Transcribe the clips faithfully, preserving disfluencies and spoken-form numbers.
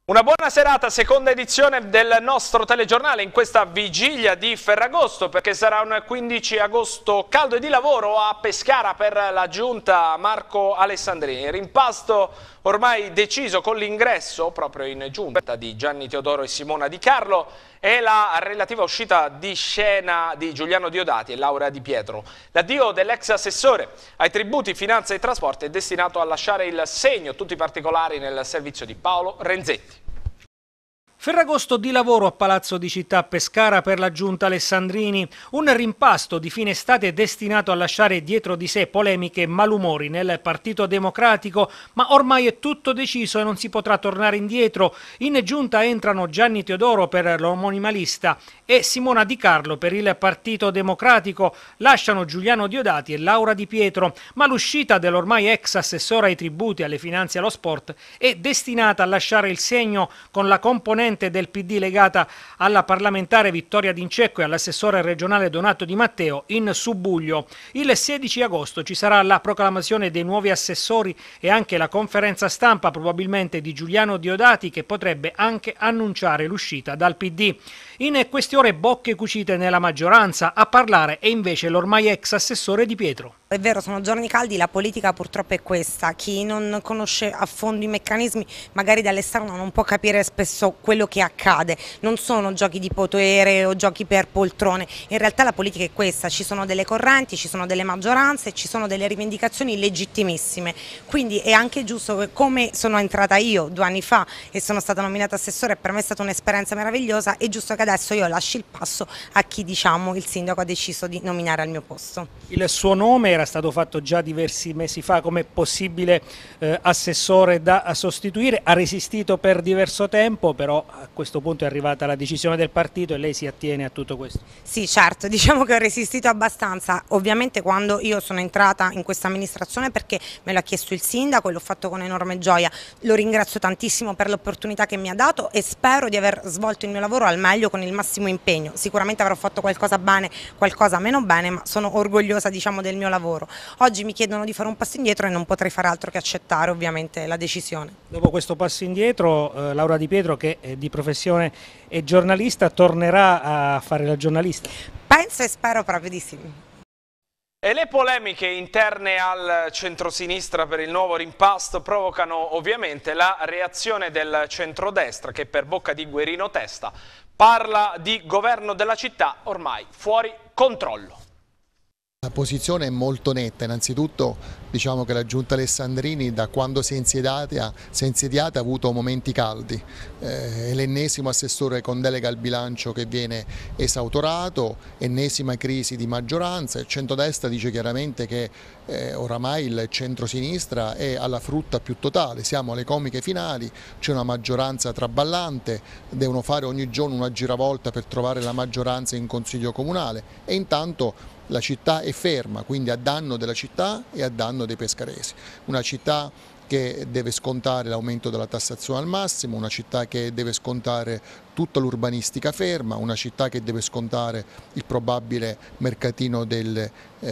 Una buona serata, seconda edizione del nostro telegiornale in questa vigilia di Ferragosto, perché sarà un quindici agosto caldo e di lavoro a Pescara per la giunta Marco Alessandrini. Rimpasto ormai deciso con l'ingresso proprio in giunta di Gianni Teodoro e Simona Di Carlo e la relativa uscita di scena di Giuliano Diodati e Laura Di Pietro. L'addio dell'ex assessore ai tributi, finanza e trasporti è destinato a lasciare il segno, tutti i particolari nel servizio di Paolo Renzetti. Ferragosto di lavoro a Palazzo di Città Pescara per la giunta Alessandrini, un rimpasto di fine estate destinato a lasciare dietro di sé polemiche e malumori nel Partito Democratico, ma ormai è tutto deciso e non si potrà tornare indietro. In giunta entrano Gianni Teodoro per l'omonima lista e Simona Di Carlo per il Partito Democratico, lasciano Giuliano Diodati e Laura Di Pietro, ma l'uscita dell'ormai ex assessore ai tributi, alle finanze e allo sport è destinata a lasciare il segno con la componente del P D legata alla parlamentare Vittoria D'Incecco e all'assessore regionale Donato Di Matteo in Subuglio. Il sedici agosto ci sarà la proclamazione dei nuovi assessori e anche la conferenza stampa probabilmente di Giuliano Diodati, che potrebbe anche annunciare l'uscita dal P D. In queste ore bocche cucite nella maggioranza, a parlare è invece l'ormai ex assessore Di Pietro. È vero, sono giorni caldi, la politica purtroppo è questa, chi non conosce a fondo i meccanismi magari dall'esterno non può capire spesso quello che accade, non sono giochi di potere o giochi per poltrone, in realtà la politica è questa, ci sono delle correnti, ci sono delle maggioranze, ci sono delle rivendicazioni legittimissime, quindi è anche giusto che, come sono entrata io due anni fa e sono stata nominata assessore e per me è stata un'esperienza meravigliosa, è giusto che adesso io lasci il passo a chi, diciamo, il sindaco ha deciso di nominare al mio posto. Il suo nome era stato fatto già diversi mesi fa come possibile eh, assessore da sostituire, ha resistito per diverso tempo, però a questo punto è arrivata la decisione del partito e lei si attiene a tutto questo. Sì, certo, diciamo che ho resistito abbastanza, ovviamente quando io sono entrata in questa amministrazione perché me l'ha chiesto il sindaco e l'ho fatto con enorme gioia, lo ringrazio tantissimo per l'opportunità che mi ha dato e spero di aver svolto il mio lavoro al meglio con il massimo impegno, sicuramente avrò fatto qualcosa bene, qualcosa meno bene, ma sono orgogliosa, diciamo, del mio lavoro. Oggi mi chiedono di fare un passo indietro e non potrei fare altro che accettare ovviamente la decisione. Dopo questo passo indietro, eh, Laura Di Pietro, che è di professione è giornalista, tornerà a fare la giornalista? Penso e spero proprio di sì. E le polemiche interne al centrosinistra per il nuovo rimpasto provocano ovviamente la reazione del centrodestra, che per bocca di Guerino Testa parla di governo della città ormai fuori controllo. La posizione è molto netta, innanzitutto diciamo che la giunta Alessandrini da quando si è insediata, si è insediata ha avuto momenti caldi, eh, è l'ennesimo assessore con delega al bilancio che viene esautorato, ennesima crisi di maggioranza, il centrodestra dice chiaramente che eh, oramai il centrosinistra è alla frutta più totale, siamo alle comiche finali, c'è una maggioranza traballante, devono fare ogni giorno una giravolta per trovare la maggioranza in consiglio comunale e intanto la città è ferma, quindi a danno della città e a danno dei pescaresi. Una città che deve scontare l'aumento della tassazione al massimo, una città che deve scontare tutta l'urbanistica ferma, una città che deve scontare il probabile mercatino del,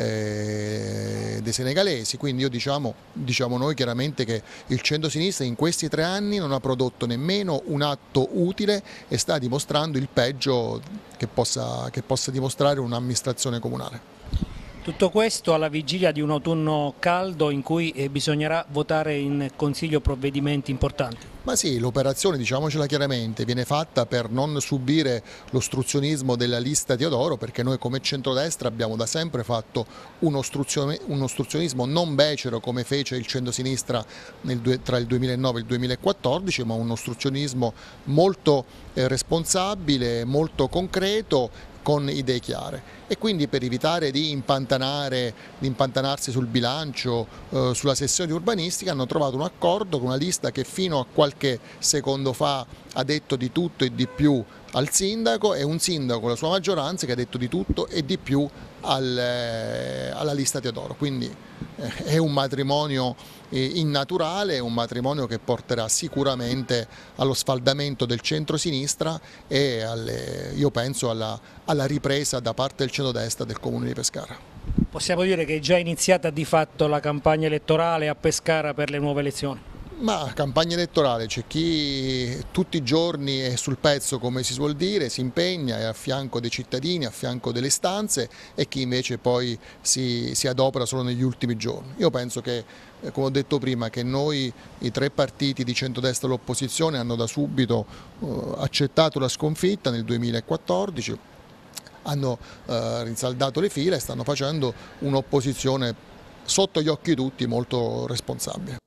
eh, dei senegalesi. Quindi io diciamo, diciamo noi chiaramente che il centrosinistra in questi tre anni non ha prodotto nemmeno un atto utile e sta dimostrando il peggio che possa, che possa dimostrare un'amministrazione comunale. Tutto questo alla vigilia di un autunno caldo in cui eh, bisognerà votare in Consiglio provvedimenti importanti. Ma sì, l'operazione, diciamocela chiaramente, viene fatta per non subire l'ostruzionismo della lista Teodoro, perché noi come centrodestra abbiamo da sempre fatto un, un ostruzionismo non becero come fece il centrosinistra nel, tra il duemilanove e il duemilaquattordici, ma un ostruzionismo molto eh, responsabile, molto concreto, con idee chiare e quindi per evitare di impantanare, di impantanarsi sul bilancio, eh, sulla sessione di urbanistica hanno trovato un accordo con una lista che fino a qualche secondo fa ha detto di tutto e di più al sindaco e un sindaco, la sua maggioranza, che ha detto di tutto e di più al, eh, alla lista Teodoro, quindi eh, è un matrimonio eh, innaturale, è un matrimonio che porterà sicuramente allo sfaldamento del centro-sinistra e alle, io penso alla, alla ripresa da parte del centrodestra del Comune di Pescara. Possiamo dire che è già iniziata di fatto la campagna elettorale a Pescara per le nuove elezioni? Ma campagna elettorale, c'è chi tutti i giorni è sul pezzo, come si suol dire, si impegna, è a fianco dei cittadini, a fianco delle istanze, e chi invece poi si, si adopera solo negli ultimi giorni. Io penso che, come ho detto prima, che noi, i tre partiti di centrodestra all'opposizione, hanno da subito eh, accettato la sconfitta nel duemilaquattordici, hanno eh, rinsaldato le fila e stanno facendo un'opposizione sotto gli occhi di tutti molto responsabile.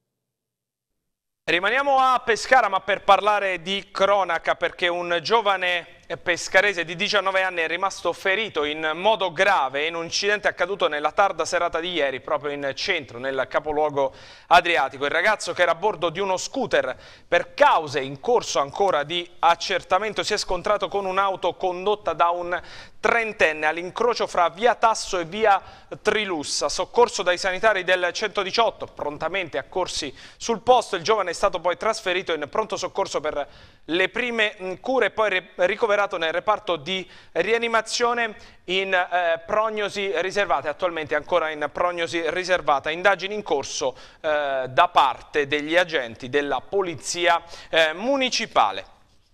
Rimaniamo a Pescara, ma per parlare di cronaca, perché un giovane pescarese di diciannove anni è rimasto ferito in modo grave in un incidente accaduto nella tarda serata di ieri, proprio in centro, nel capoluogo adriatico. Il ragazzo, che era a bordo di uno scooter, per cause in corso ancora di accertamento, si è scontrato con un'auto condotta da un trentenne all'incrocio fra via Tasso e via Trilussa. Soccorso dai sanitari del centodiciotto, prontamente accorsi sul posto, il giovane è stato poi trasferito in pronto soccorso per le prime cure e poi ricoverato nel reparto di rianimazione in eh, prognosi riservata, attualmente ancora in prognosi riservata. Indagini in corso eh, da parte degli agenti della polizia eh, municipale.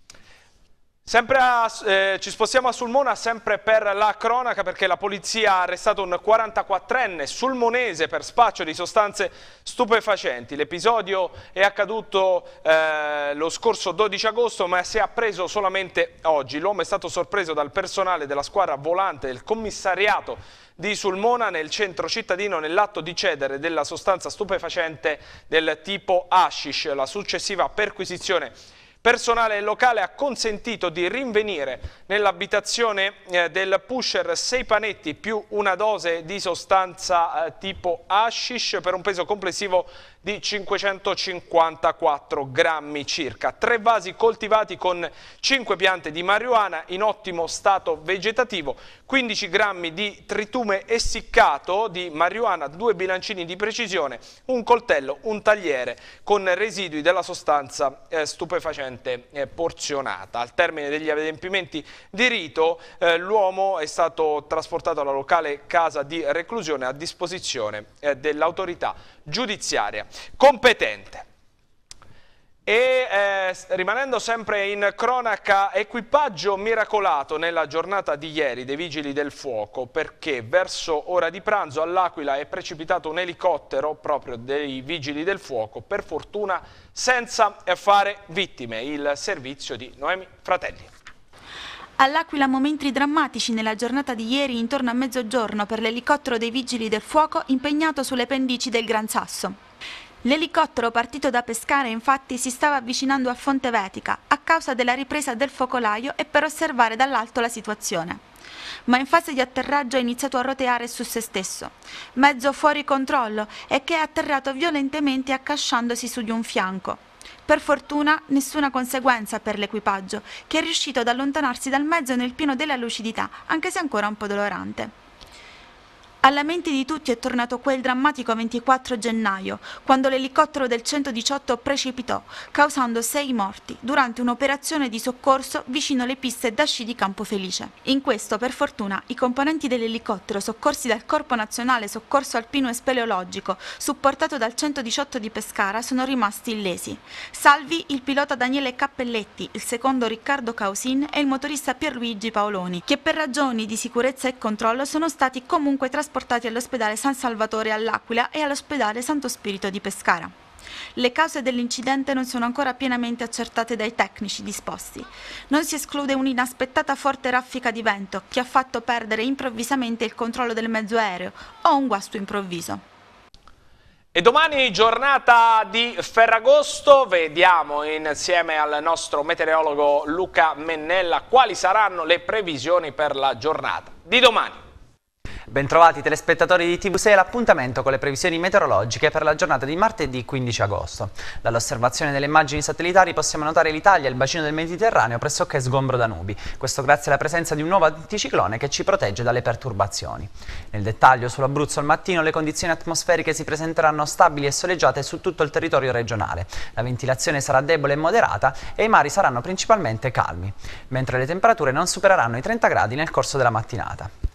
Sempre a, eh, ci spostiamo a Sulmona, sempre per la cronaca, perché la polizia ha arrestato un quarantaquattrenne sulmonese per spaccio di sostanze stupefacenti. L'episodio è accaduto eh, lo scorso dodici agosto, ma si è appreso solamente oggi. L'uomo è stato sorpreso dal personale della squadra volante del commissariato di Sulmona nel centro cittadino nell'atto di cedere della sostanza stupefacente del tipo hashish. La successiva perquisizione personale locale ha consentito di rinvenire nell'abitazione eh, del pusher sei panetti più una dose di sostanza eh, tipo hashish per un peso complessivo di cinquecentocinquantaquattro grammi circa. Tre vasi coltivati con cinque piante di marijuana in ottimo stato vegetativo, quindici grammi di tritume essiccato di marijuana, due bilancini di precisione, un coltello, un tagliere con residui della sostanza eh, stupefacente eh, porzionata. Al termine degli adempimenti di rito eh, l'uomo è stato trasportato alla locale casa di reclusione a disposizione eh, dell'autorità giudiziaria competente. E eh, rimanendo sempre in cronaca, equipaggio miracolato nella giornata di ieri dei Vigili del Fuoco, perché verso ora di pranzo all'Aquila è precipitato un elicottero proprio dei Vigili del Fuoco, per fortuna senza fare vittime. Il servizio di Noemi Fratelli. All'Aquila momenti drammatici nella giornata di ieri intorno a mezzogiorno per l'elicottero dei Vigili del Fuoco impegnato sulle pendici del Gran Sasso. L'elicottero partito da Pescara infatti si stava avvicinando a Fonte Vetica a causa della ripresa del focolaio e per osservare dall'alto la situazione. Ma in fase di atterraggio ha iniziato a roteare su se stesso, mezzo fuori controllo, e che è atterrato violentemente accasciandosi su di un fianco. Per fortuna nessuna conseguenza per l'equipaggio, che è riuscito ad allontanarsi dal mezzo nel pieno della lucidità, anche se ancora un po' dolorante. Alla mente di tutti è tornato quel drammatico ventiquattro gennaio, quando l'elicottero del centodiciotto precipitò, causando sei morti, durante un'operazione di soccorso vicino alle piste da sci di Campofelice. In questo, per fortuna, i componenti dell'elicottero, soccorsi dal Corpo Nazionale Soccorso Alpino e Speleologico, supportato dal centodiciotto di Pescara, sono rimasti illesi. Salvi il pilota Daniele Cappelletti, il secondo Riccardo Causin e il motorista Pierluigi Paoloni, che per ragioni di sicurezza e controllo sono stati comunque trasportati portati all'ospedale San Salvatore all'Aquila e all'ospedale Santo Spirito di Pescara. Le cause dell'incidente non sono ancora pienamente accertate dai tecnici disposti. Non si esclude un'inaspettata forte raffica di vento che ha fatto perdere improvvisamente il controllo del mezzo aereo o un guasto improvviso. E domani giornata di Ferragosto, vediamo insieme al nostro meteorologo Luca Mennella quali saranno le previsioni per la giornata di domani. Bentrovati telespettatori di T V sei, l'appuntamento con le previsioni meteorologiche per la giornata di martedì quindici agosto. Dall'osservazione delle immagini satellitari possiamo notare l'Italia e il bacino del Mediterraneo pressoché sgombro da nubi, questo grazie alla presenza di un nuovo anticiclone che ci protegge dalle perturbazioni. Nel dettaglio, sull'Abruzzo al mattino le condizioni atmosferiche si presenteranno stabili e soleggiate su tutto il territorio regionale. La ventilazione sarà debole e moderata e i mari saranno principalmente calmi, mentre le temperature non supereranno i trenta gradi nel corso della mattinata.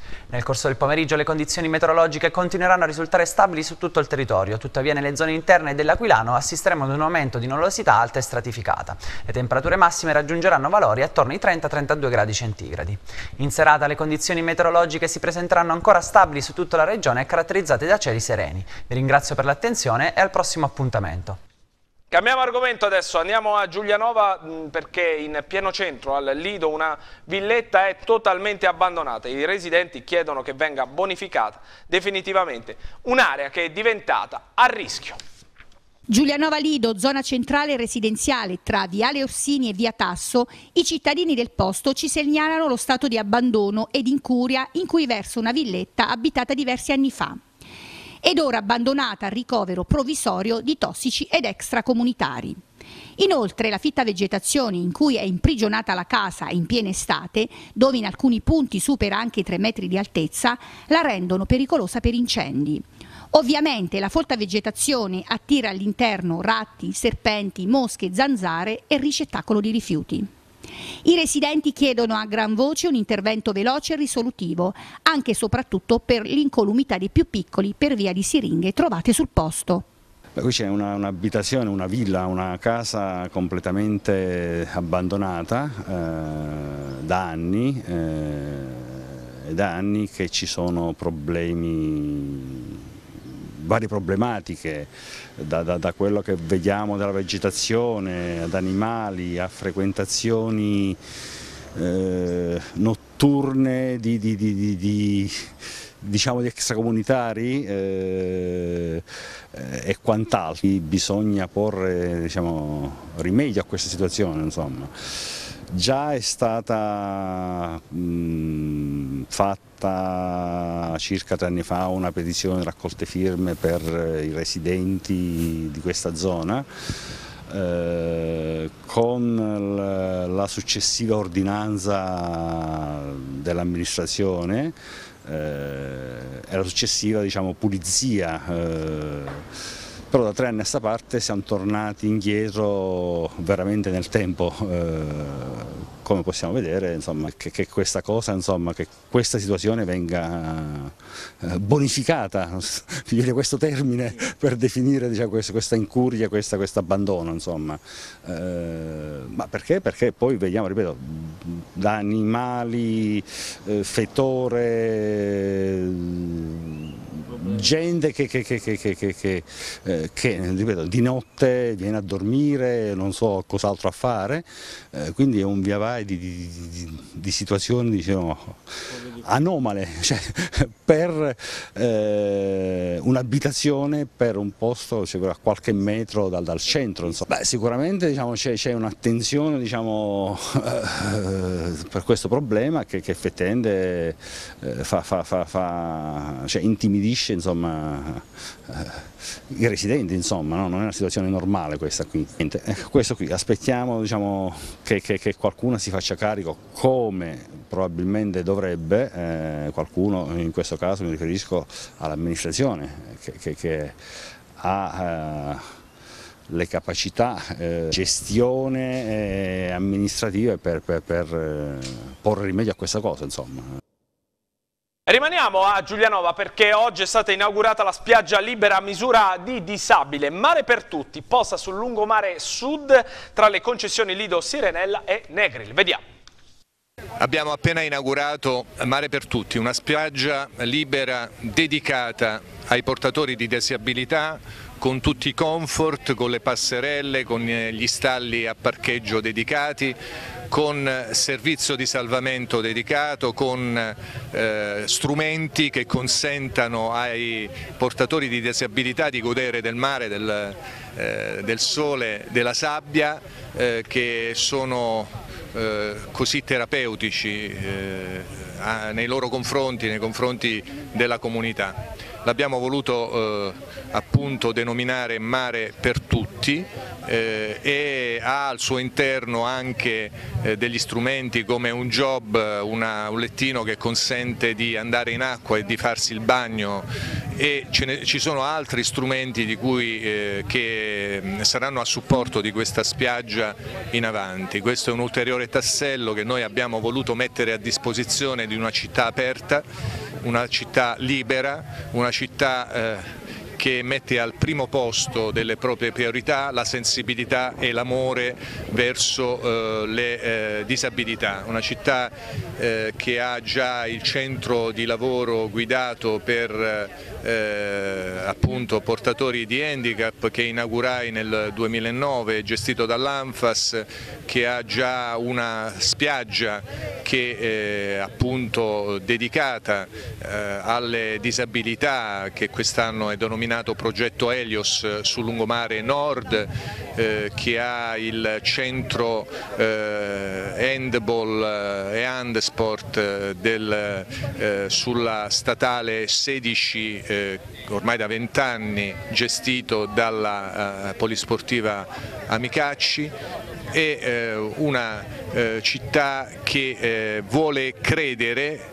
Nel corso del pomeriggio le condizioni meteorologiche continueranno a risultare stabili su tutto il territorio, tuttavia nelle zone interne dell'Aquilano assisteremo ad un aumento di nuvolosità alta e stratificata. Le temperature massime raggiungeranno valori attorno ai trenta trentadue gradi centigradi. In serata le condizioni meteorologiche si presenteranno ancora stabili su tutta la regione e caratterizzate da cieli sereni. Vi ringrazio per l'attenzione e al prossimo appuntamento. Cambiamo argomento adesso, andiamo a Giulianova perché in pieno centro al Lido una villetta è totalmente abbandonata. I residenti chiedono che venga bonificata definitivamente un'area che è diventata a rischio. Giulianova Lido, zona centrale residenziale tra Viale Orsini e Via Tasso, i cittadini del posto ci segnalano lo stato di abbandono ed incuria in cui versa una villetta abitata diversi anni fa. Ed ora abbandonata al ricovero provvisorio di tossici ed extracomunitari. Inoltre la fitta vegetazione in cui è imprigionata la casa in piena estate, dove in alcuni punti supera anche i tre metri di altezza, la rendono pericolosa per incendi. Ovviamente la folta vegetazione attira all'interno ratti, serpenti, mosche, zanzare e ricettacolo di rifiuti. I residenti chiedono a gran voce un intervento veloce e risolutivo, anche e soprattutto per l'incolumità dei più piccoli per via di siringhe trovate sul posto. Beh, qui c'è un'abitazione, una villa, una casa completamente abbandonata eh, da anni, eh, da anni che ci sono problemi, varie problematiche, da, da, da quello che vediamo dalla vegetazione, ad animali, a frequentazioni eh, notturne di, di, di, di, di, diciamo di extracomunitari eh, e quant'altro. Bisogna porre, diciamo, rimedio a questa situazione, insomma. Già è stata mh, fatta circa tre anni fa una petizione raccolte firme per i residenti di questa zona, eh, con la successiva ordinanza dell'amministrazione eh, e la successiva, diciamo, pulizia. Eh, Però da tre anni a sta parte siamo tornati indietro veramente nel tempo, eh, come possiamo vedere, insomma, che, che questa cosa, insomma, che questa situazione venga eh, bonificata, viene questo termine per definire, diciamo, questo, questa incuria, questo abbandono, insomma. Eh, ma perché? Perché poi vediamo, ripeto, da animali, eh, fetore, gente che, che, che, che, che, che, eh, che ripeto, di notte viene a dormire, non so cos'altro a fare, eh, quindi è un via vai di, di, di, di situazioni, diciamo, anomale, cioè, per eh, un'abitazione, per un posto, cioè, a qualche metro dal, dal centro. Beh, sicuramente, diciamo, c'è un'attenzione, diciamo, eh, per questo problema che, che effettivamente eh, fa, fa, fa, fa, cioè, intimidisce, insomma, eh, i residenti, insomma, no? Non è una situazione normale questa qui. Niente, eh, questo qui, aspettiamo, diciamo, che, che, che qualcuno si faccia carico, come probabilmente dovrebbe, eh, qualcuno, in questo caso mi riferisco all'amministrazione, che, che, che ha eh, le capacità, eh, gestione eh, amministrative per, per, per eh, porre rimedio a questa cosa, insomma. Rimaniamo a Giulianova perché oggi è stata inaugurata la spiaggia libera a misura di disabile, Mare per Tutti, posta sul lungomare sud tra le concessioni Lido Sirenella e Negril. Vediamo. Abbiamo appena inaugurato Mare per Tutti, una spiaggia libera dedicata ai portatori di disabilità, con tutti i comfort, con le passerelle, con gli stalli a parcheggio dedicati, con servizio di salvamento dedicato, con eh, strumenti che consentano ai portatori di disabilità di godere del mare, del, eh, del sole, della sabbia, eh, che sono eh, così terapeutici eh, a, nei loro confronti, nei confronti della comunità. L'abbiamo voluto eh, appunto denominare Mare per Tutti eh, e ha al suo interno anche eh, degli strumenti come un job, una, un lettino che consente di andare in acqua e di farsi il bagno e ce ne, ci sono altri strumenti di cui, eh, che saranno a supporto di questa spiaggia in avanti. Questo è un ulteriore tassello che noi abbiamo voluto mettere a disposizione di una città aperta, una città libera, una città eh, che mette al primo posto delle proprie priorità la sensibilità e l'amore verso eh, le eh, disabilità, una città eh, che ha già il centro di lavoro guidato per eh, appunto portatori di handicap che inaugurai nel duemilanove, gestito dall'Anfas, che ha già una spiaggia che eh, appunto dedicata eh, alle disabilità, che quest'anno è denominata progetto Helios sul lungomare nord, eh, che ha il centro eh, handball e handsport eh, del, eh, sulla statale sedici, eh, ormai da vent'anni, gestito dalla eh, polisportiva Amicacci, e eh, una eh, città che eh, vuole credere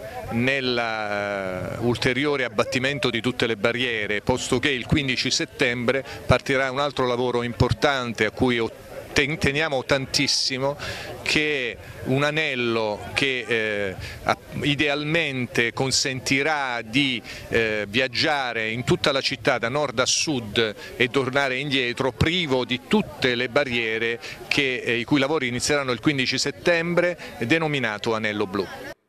nell'ulteriore abbattimento di tutte le barriere, posto che il quindici settembre partirà un altro lavoro importante a cui teniamo tantissimo, che è un anello che eh, idealmente consentirà di eh, viaggiare in tutta la città da nord a sud e tornare indietro privo di tutte le barriere, che, eh, i cui lavori inizieranno il quindici settembre, denominato Anello Blu.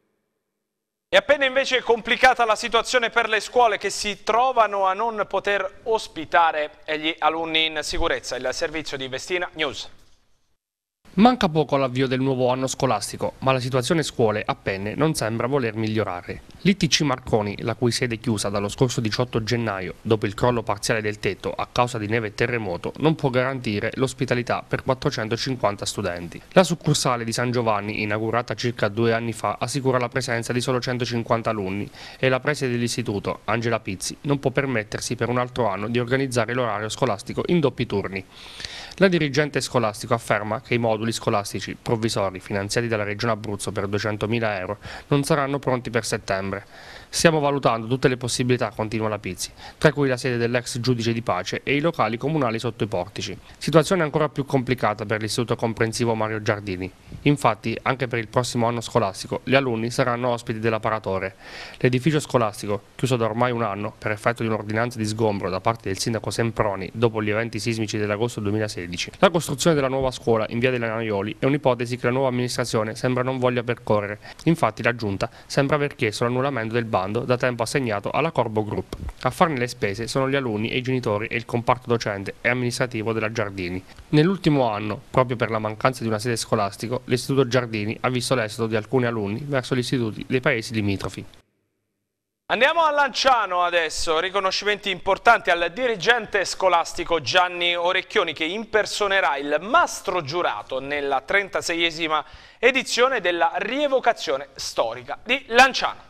È appena invece complicata la situazione per le scuole che si trovano a non poter ospitare gli alunni in sicurezza. Il servizio di Vestina News. Manca poco all'avvio del nuovo anno scolastico, ma la situazione scuole a Penne non sembra voler migliorare. L'I T C Marconi, la cui sede è chiusa dallo scorso diciotto gennaio, dopo il crollo parziale del tetto a causa di neve e terremoto, non può garantire l'ospitalità per quattrocentocinquanta studenti. La succursale di San Giovanni, inaugurata circa due anni fa, assicura la presenza di solo centocinquanta alunni e la preside dell'istituto, Angela Pizzi, non può permettersi per un altro anno di organizzare l'orario scolastico in doppi turni. La dirigente scolastico afferma che i moduli scolastici provvisori finanziati dalla Regione Abruzzo per duecentomila euro non saranno pronti per settembre. Stiamo valutando tutte le possibilità, continua la Pizzi, tra cui la sede dell'ex giudice di pace e i locali comunali sotto i portici. Situazione ancora più complicata per l'Istituto Comprensivo Mario Giardini. Infatti, anche per il prossimo anno scolastico, gli alunni saranno ospiti dell'apparatore. L'edificio scolastico, chiuso da ormai un anno per effetto di un'ordinanza di sgombro da parte del sindaco Semproni dopo gli eventi sismici dell'agosto duemilasedici. La costruzione della nuova scuola in via delle Naioli è un'ipotesi che la nuova amministrazione sembra non voglia percorrere. Infatti la Giunta sembra aver chiesto l'annullamento del bando da tempo assegnato alla Corbo Group. A farne le spese sono gli alunni e i genitori e il comparto docente e amministrativo della Giardini. Nell'ultimo anno, proprio per la mancanza di una sede scolastico, l'Istituto Giardini ha visto l'esodo di alcuni alunni verso gli istituti dei paesi limitrofi. Andiamo a Lanciano adesso, riconoscimenti importanti al dirigente scolastico Gianni Orecchioni, che impersonerà il mastro giurato nella trentaseiesima edizione della rievocazione storica di Lanciano.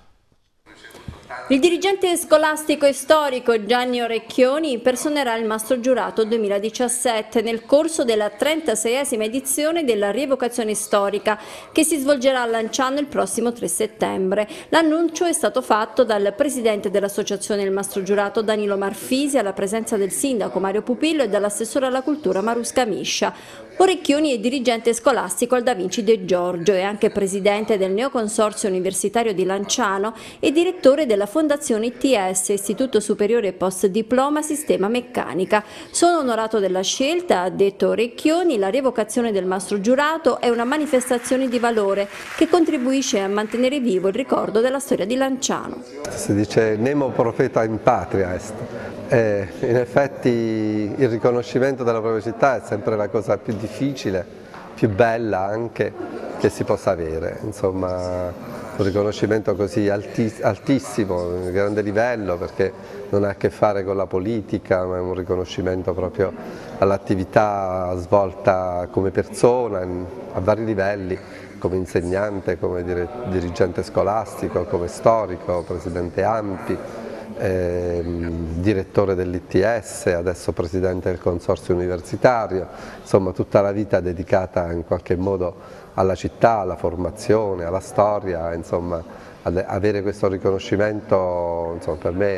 Il dirigente scolastico e storico Gianni Orecchioni impersonerà il mastro giurato duemiladiciassette nel corso della trentaseiesima edizione della rievocazione storica, che si svolgerà a Lanciano il prossimo tre settembre. L'annuncio è stato fatto dal presidente dell'associazione Il Mastro Giurato Danilo Marfisi, alla presenza del sindaco Mario Pupillo e dall'assessore alla cultura Marusca Miscia. Orecchioni è dirigente scolastico al Da Vinci De Giorgio, è anche presidente del Neoconsorzio Universitario di Lanciano e direttore della Fondazione I T S, Istituto Superiore Post Diploma Sistema Meccanica. Sono onorato della scelta, ha detto Orecchioni. La rievocazione del mastro giurato è una manifestazione di valore che contribuisce a mantenere vivo il ricordo della storia di Lanciano. Si dice nemo profeta in patria est. Eh, in effetti il riconoscimento della propria città è sempre la cosa più difficile, più bella anche che si possa avere, insomma un riconoscimento così altis altissimo, di grande livello, perché non ha a che fare con la politica, ma è un riconoscimento proprio all'attività svolta come persona a vari livelli, come insegnante, come dirigente scolastico, come storico, presidente Ampi. Eh, direttore dell'I T S, adesso presidente del consorzio universitario, insomma tutta la vita dedicata in qualche modo alla città, alla formazione, alla storia, insomma avere questo riconoscimento insomma, per me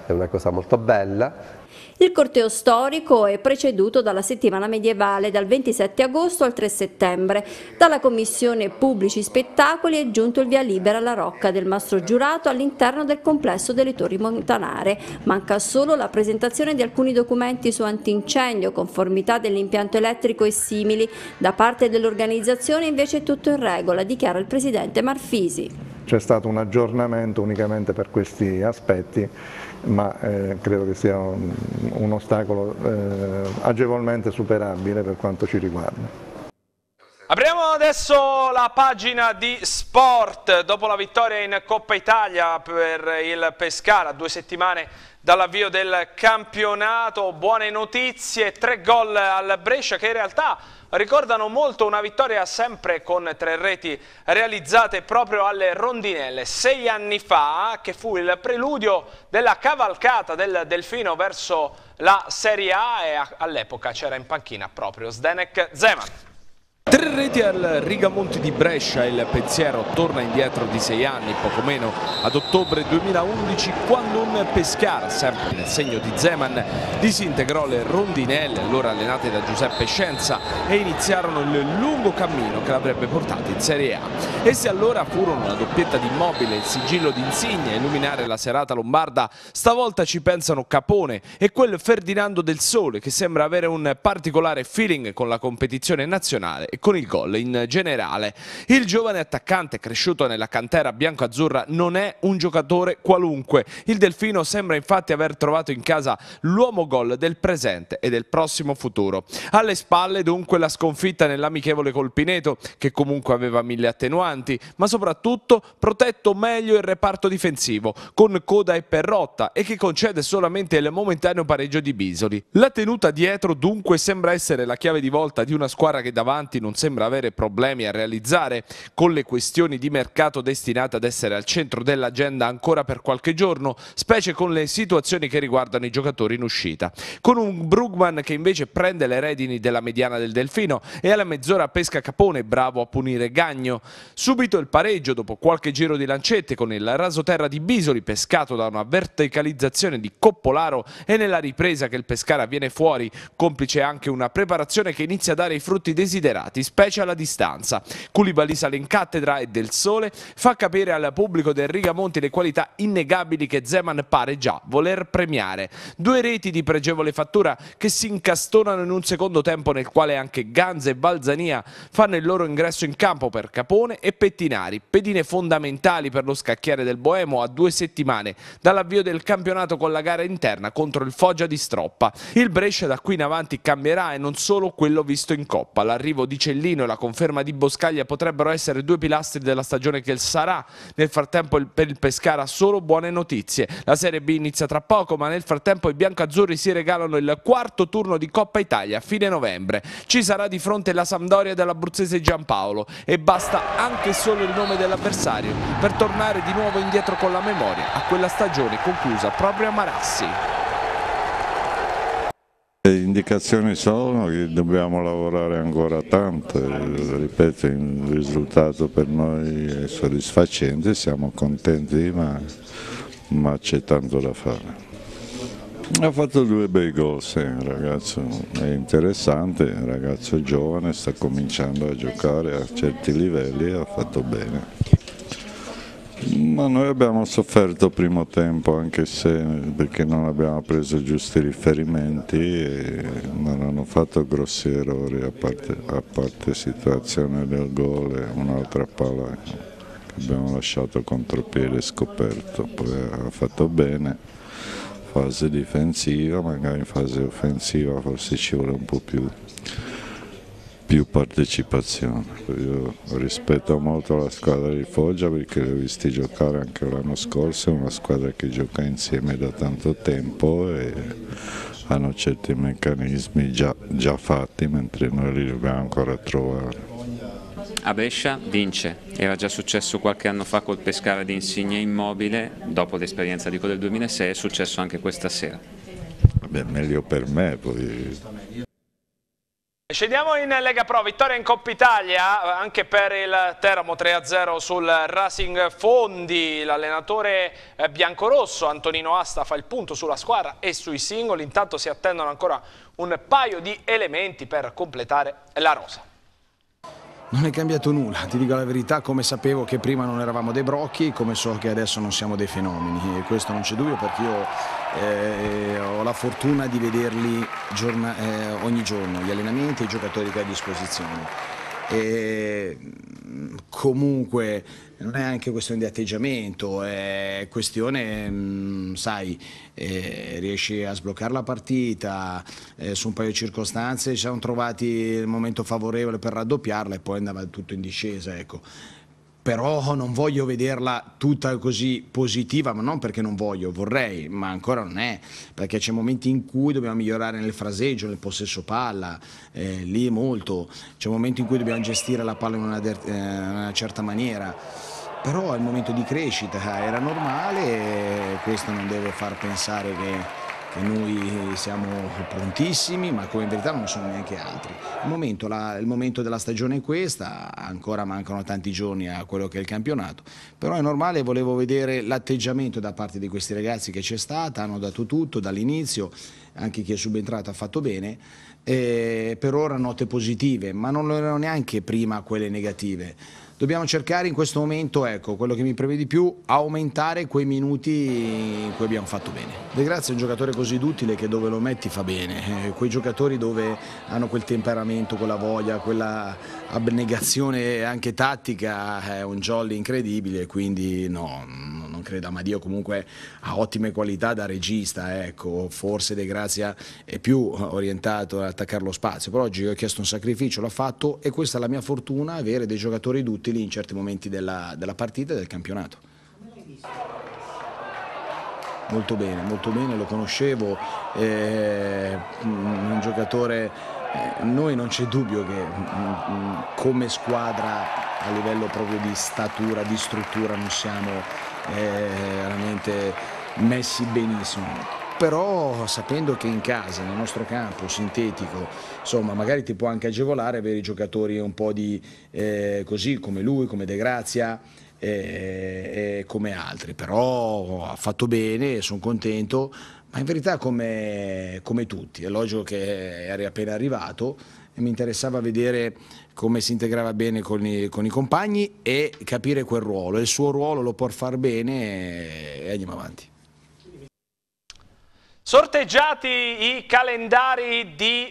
è una cosa molto bella. Il corteo storico è preceduto dalla settimana medievale dal ventisette agosto al tre settembre. Dalla Commissione Pubblici Spettacoli è giunto il via libera alla Rocca del Mastro Giurato all'interno del complesso delle Torri Montanare. Manca solo la presentazione di alcuni documenti su antincendio, conformità dell'impianto elettrico e simili. Da parte dell'organizzazione invece è tutto in regola, dichiara il presidente Marfisi. C'è stato un aggiornamento unicamente per questi aspetti, ma eh, credo che sia un, un ostacolo eh, agevolmente superabile per quanto ci riguarda. Apriamo adesso la pagina di sport. Dopo la vittoria in Coppa Italia per il Pescara, due settimane dall'avvio del campionato, buone notizie, tre gol al Brescia che in realtà ricordano molto una vittoria sempre con tre reti realizzate proprio alle rondinelle sei anni fa, che fu il preludio della cavalcata del Delfino verso la Serie A, e all'epoca c'era in panchina proprio Zdenek Zeman. Tre reti al Rigamonti di Brescia, il pensiero torna indietro di sei anni, poco meno, ad ottobre duemilaundici, quando un Pescara, sempre nel segno di Zeman, disintegrò le rondinelle, allora allenate da Giuseppe Scienza, e iniziarono il lungo cammino che l'avrebbe portato in Serie A. Essi allora furono la doppietta di Immobile, il sigillo di Insigne a illuminare la serata lombarda. Stavolta ci pensano Capone e quel Ferdinando del Sole, che sembra avere un particolare feeling con la competizione nazionale con il gol in generale. Il giovane attaccante cresciuto nella cantera bianco-azzurra non è un giocatore qualunque. Il Delfino sembra infatti aver trovato in casa l'uomo gol del presente e del prossimo futuro. Alle spalle dunque la sconfitta nell'amichevole col Pineto, che comunque aveva mille attenuanti, ma soprattutto protetto meglio il reparto difensivo con Coda e Perrotta, e che concede solamente il momentaneo pareggio di Bisoli. La tenuta dietro dunque sembra essere la chiave di volta di una squadra che davanti non sembra avere problemi a realizzare, con le questioni di mercato destinate ad essere al centro dell'agenda ancora per qualche giorno, specie con le situazioni che riguardano i giocatori in uscita. Con un Brugman che invece prende le redini della mediana del Delfino e alla mezz'ora pesca Capone, bravo a punire Gagno. Subito il pareggio dopo qualche giro di lancette con il rasoterra di Bisoli pescato da una verticalizzazione di Coppolaro, e nella ripresa che il Pescara viene fuori, complice anche una preparazione che inizia a dare i frutti desiderati, specie alla distanza. Koulibaly sale in cattedra e Del Sole fa capire al pubblico del Rigamonti le qualità innegabili che Zeman pare già voler premiare. Due reti di pregevole fattura che si incastonano in un secondo tempo nel quale anche Ganza e Balzania fanno il loro ingresso in campo per Capone e Pettinari, pedine fondamentali per lo scacchiere del Boemo a due settimane dall'avvio del campionato con la gara interna contro il Foggia di Stroppa. Il Brescia da qui in avanti cambierà, e non solo quello visto in Coppa. L'arrivo di Cellino e la conferma di Boscaglia potrebbero essere due pilastri della stagione che sarà. Nel frattempo per il Pescara solo buone notizie. La Serie B inizia tra poco, ma nel frattempo i biancazzurri si regalano il quarto turno di Coppa Italia a fine novembre. Ci sarà di fronte la Sampdoria dell'abruzzese Giampaolo, e basta anche solo il nome dell'avversario per tornare di nuovo indietro con la memoria a quella stagione conclusa proprio a Marassi. Le indicazioni sono che dobbiamo lavorare ancora tanto, ripeto, il risultato per noi è soddisfacente, siamo contenti, ma, ma c'è tanto da fare. Ha fatto due bei gol, sì, il ragazzo è interessante, il ragazzo è giovane, sta cominciando a giocare a certi livelli e ha fatto bene. Ma noi abbiamo sofferto il primo tempo, anche se perché non abbiamo preso giusti riferimenti e non hanno fatto grossi errori, a parte, a parte situazione del gol e un'altra palla che abbiamo lasciato contropiede scoperto. Poi ha fatto bene, fase difensiva, magari in fase offensiva forse ci vuole un po' più più partecipazione. Io rispetto molto la squadra di Foggia perché l'ho visti giocare anche l'anno scorso, è una squadra che gioca insieme da tanto tempo e hanno certi meccanismi già, già fatti, mentre noi li dobbiamo ancora trovare. A Brescia vince, era già successo qualche anno fa col Pescara di Insigne Immobile, dopo l'esperienza di quello del duemilasei è successo anche questa sera. Beh, meglio per me, poi Scendiamo in Lega Pro, vittoria in Coppa Italia anche per il Teramo, tre a zero sul Racing Fondi. L'allenatore biancorosso Antonino Asta fa il punto sulla squadra e sui singoli, intanto si attendono ancora un paio di elementi per completare la rosa. Non è cambiato nulla, ti dico la verità, come sapevo che prima non eravamo dei brocchi, come so che adesso non siamo dei fenomeni, e questo non c'è dubbio perché io eh, ho la fortuna di vederli giorna, eh, ogni giorno, gli allenamenti e i giocatori che ho a disposizione. E comunque non è anche questione di atteggiamento, è questione, mh, sai, eh, riesci a sbloccare la partita, eh, su un paio di circostanze ci siamo trovati il momento favorevole per raddoppiarla e poi andava tutto in discesa, ecco. Però non voglio vederla tutta così positiva, ma non perché non voglio, vorrei, ma ancora non è, perché c'è momenti in cui dobbiamo migliorare nel fraseggio, nel possesso palla, eh, lì molto, c'è momenti in cui dobbiamo gestire la palla in una, eh, una certa maniera, però è il momento di crescita, era normale e questo non deve far pensare che noi siamo prontissimi, ma come in verità non sono neanche altri. Il momento, la, il momento della stagione è questa, ancora mancano tanti giorni a quello che è il campionato, però è normale, volevo vedere l'atteggiamento da parte di questi ragazzi che c'è stata, hanno dato tutto dall'inizio, anche chi è subentrato ha fatto bene, e per ora note positive, ma non erano neanche prima quelle negative. Dobbiamo cercare in questo momento, ecco, quello che mi prevede di più, aumentare quei minuti in cui abbiamo fatto bene. De Grazia è un giocatore così duttile che dove lo metti fa bene, eh, quei giocatori dove hanno quel temperamento, quella voglia, quella abnegazione anche tattica, è un jolly incredibile, quindi no, non credo. Amadio comunque ha ottime qualità da regista, ecco, forse De Grazia è più orientato ad attaccare lo spazio, però oggi ho chiesto un sacrificio, l'ha fatto e questa è la mia fortuna, avere dei giocatori duttili in certi momenti della, della partita e del campionato. Molto bene, molto bene, lo conoscevo, eh, un giocatore, eh, noi non c'è dubbio che mh, come squadra a livello proprio di statura, di struttura non siamo eh, veramente messi benissimo. Però sapendo che in casa, nel nostro campo sintetico, insomma magari ti può anche agevolare avere i giocatori un po' di eh, così come lui, come De Grazia e eh, eh, come altri, però ha fatto bene, sono contento, ma in verità come, come tutti, è logico che eri appena arrivato e mi interessava vedere come si integrava bene con i, con i compagni e capire quel ruolo, il suo ruolo lo può far bene e andiamo avanti. Sorteggiati i calendari di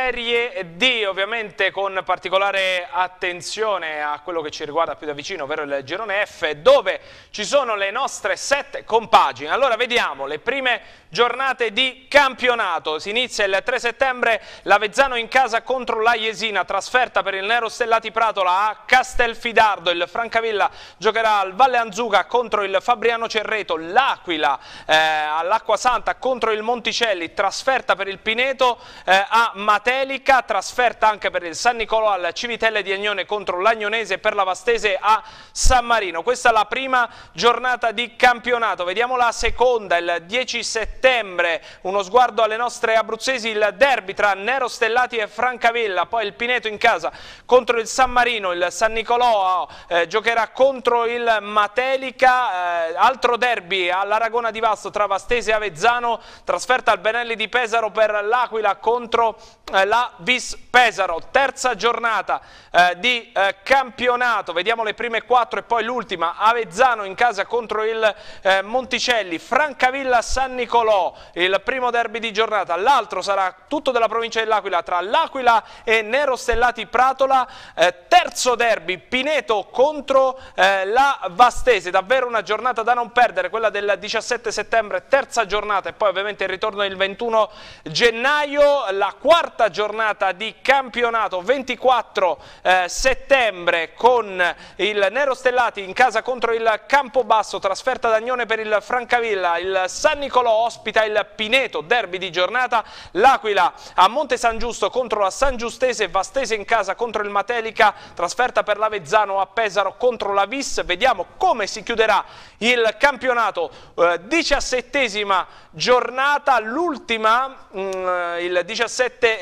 Serie D, ovviamente con particolare attenzione a quello che ci riguarda più da vicino, ovvero il girone F, dove ci sono le nostre sette compagini. Allora vediamo le prime giornate di campionato. Si inizia il tre settembre, l'Avezzano in casa contro la Jesina, trasferta per il Nero Stellati Pratola a Castelfidardo. Il Francavilla giocherà al Valle Anzuga contro il Fabriano Cerreto, l'Aquila eh, all'Acquasanta contro il Monticelli, trasferta per il Pineto eh, a Matelica, trasferta anche per il San Nicolò al Civitelle di Agnone contro l'Agnonese, per la Vastese a San Marino. Questa è la prima giornata di campionato. Vediamo la seconda, il dieci settembre, uno sguardo alle nostre abruzzesi, il derby tra Nero Stellati e Francavilla, poi il Pineto in casa contro il San Marino, il San Nicolò eh, giocherà contro il Matelica, eh, altro derby all'Aragona di Vasto tra Vastese e Avezzano, trasferta al Benelli di Pesaro per l'Aquila contro eh, la Vis Pesaro. Terza giornata eh, di eh, campionato, vediamo le prime quattro e poi l'ultima. Avezzano in casa contro il eh, Monticelli, Francavilla San Nicolò, il primo derby di giornata. L'altro sarà tutto della provincia dell'Aquila tra l'Aquila e Nero Stellati Pratola. Eh, terzo derby, Pineto contro eh, la Vastese, davvero una giornata da non perdere, quella del diciassette settembre, terza giornata, e poi ovviamente il ritorno il ventuno gennaio. La quarta giornata di campionato, ventiquattro eh, settembre, con il Nero Stellati in casa contro il Campobasso, trasferta ad Agnone per il Francavilla. Il San Nicolò ospita il Pineto, derby di giornata. L'Aquila a Monte San Giusto contro la San Giustese, Vastese in casa contro il Matelica, trasferta per l'Avezzano a Pesaro contro la Vis. Vediamo come si chiuderà il campionato, eh, diciassettesima giornata, l'ultima il diciassette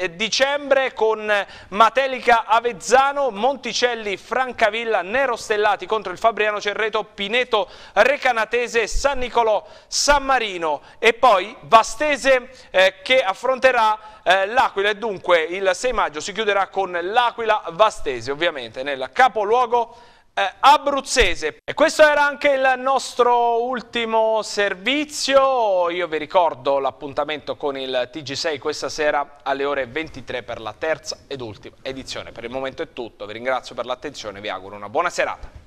dicembre con Matelica Avezzano, Monticelli Francavilla, Nero Stellati contro il Fabriano Cerreto, Pineto Recanatese, San Nicolò San Marino e poi Vastese eh, che affronterà eh, l'Aquila, e dunque il sei maggio si chiuderà con l'Aquila Vastese, ovviamente nel capoluogo eh, abruzzese. E questo era anche il nostro ultimo servizio. Io vi ricordo l'appuntamento con il T G sei questa sera alle ore ventitré per la terza ed ultima edizione. Per il momento è tutto, vi ringrazio per l'attenzione e vi auguro una buona serata.